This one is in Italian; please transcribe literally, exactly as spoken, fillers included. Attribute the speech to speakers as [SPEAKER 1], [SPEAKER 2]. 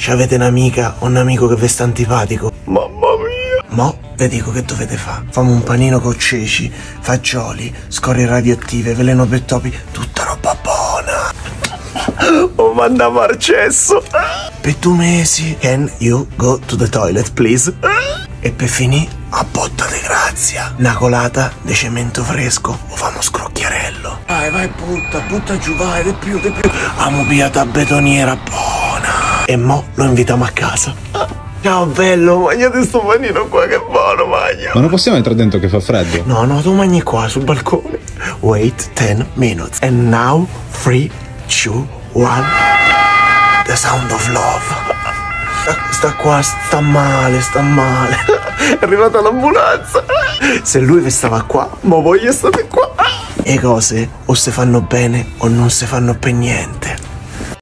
[SPEAKER 1] c'avete un'amica o un amico che vi sta antipatico?
[SPEAKER 2] Mamma mia.
[SPEAKER 1] Mo' vi dico che dovete fare. Famo un panino con ceci, fagioli, scorie radioattive, veleno per topi, tutta roba buona.
[SPEAKER 2] Oh, manda Marcesso.
[SPEAKER 1] Per due mesi, can you go to the toilet, please? E per finire, a botta di grazia, una colata di cemento fresco o famo scrocchiarello. Vai, vai, butta, butta giù, vai, di più, di più. Amo piata betoniera buona. E mo' lo invitiamo a casa.
[SPEAKER 2] Ciao bello, mangiate sto panino qua che buono, magna.
[SPEAKER 3] Ma non possiamo entrare dentro che fa freddo?
[SPEAKER 1] No, no, tu mangi qua sul balcone. Wait ten minutes. And now, three, two, one. The sound of love. Sta, sta qua, sta male, sta male.
[SPEAKER 2] È arrivata l'ambulanza.
[SPEAKER 1] Se lui vi stava qua,
[SPEAKER 2] ma voi state qua.
[SPEAKER 1] E cose o se fanno bene o non se fanno per niente.